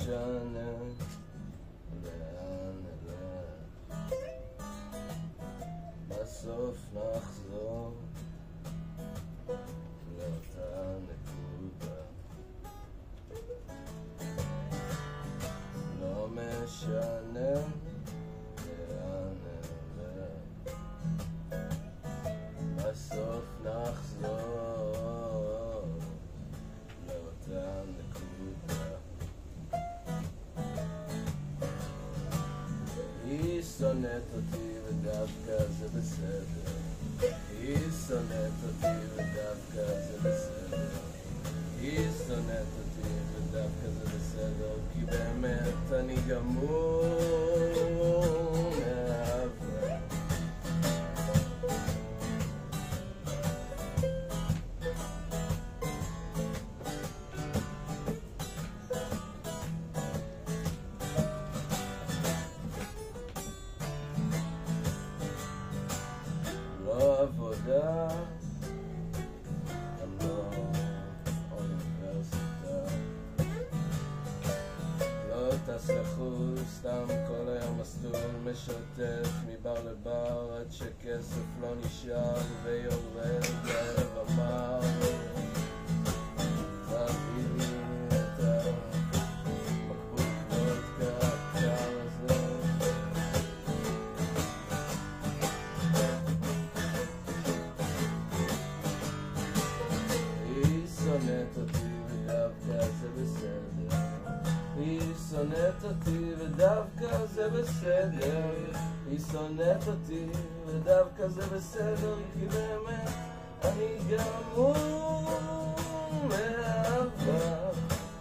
משנה לאן נלך, בסוף נחזור לאותה נקודה. לא משנה לאן נלך, בסוף נחזור לאותה נקודה. היא שונאת אותי ודווקא זה בסדר, היא שונאת אותי ודווקא זה בסדר, היא שונאת אותי ודווקא זה בסדר, כי באמת אני גמור מאהבה. לא עבודה, גם לא אוניברסיטה, לא תסלחו, סתם כל היום מסלול משוטף מבר לבר עד שכסף לא נשאר ויורד לערב המר. תביא לי את הבקבוק וודקה הקר הזה, היא שונאת אותי ודווקא זה בסדר, היא שונאת אותי ודווקא זה בסדר, היא שונאת אותי ודווקא זה בסדר, כי באמת אני גמור מאהבה.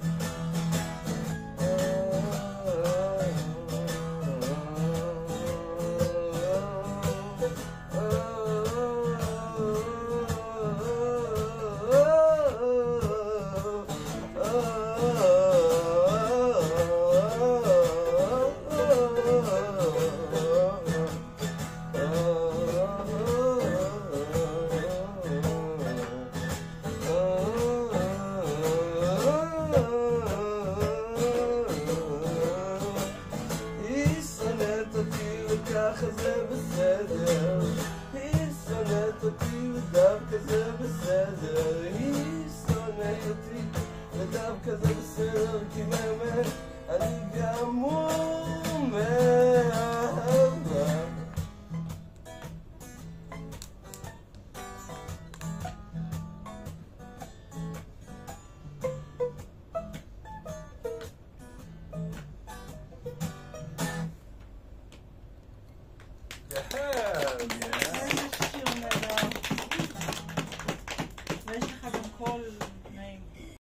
ככה זה בסדר, היא שונאת אותי ודווקא זה בסדר, היא שונאת אותי ודווקא זה בסדר, כי באמת אני גמור מאהבה. איזה שיר נהדר. ויש לך גם קול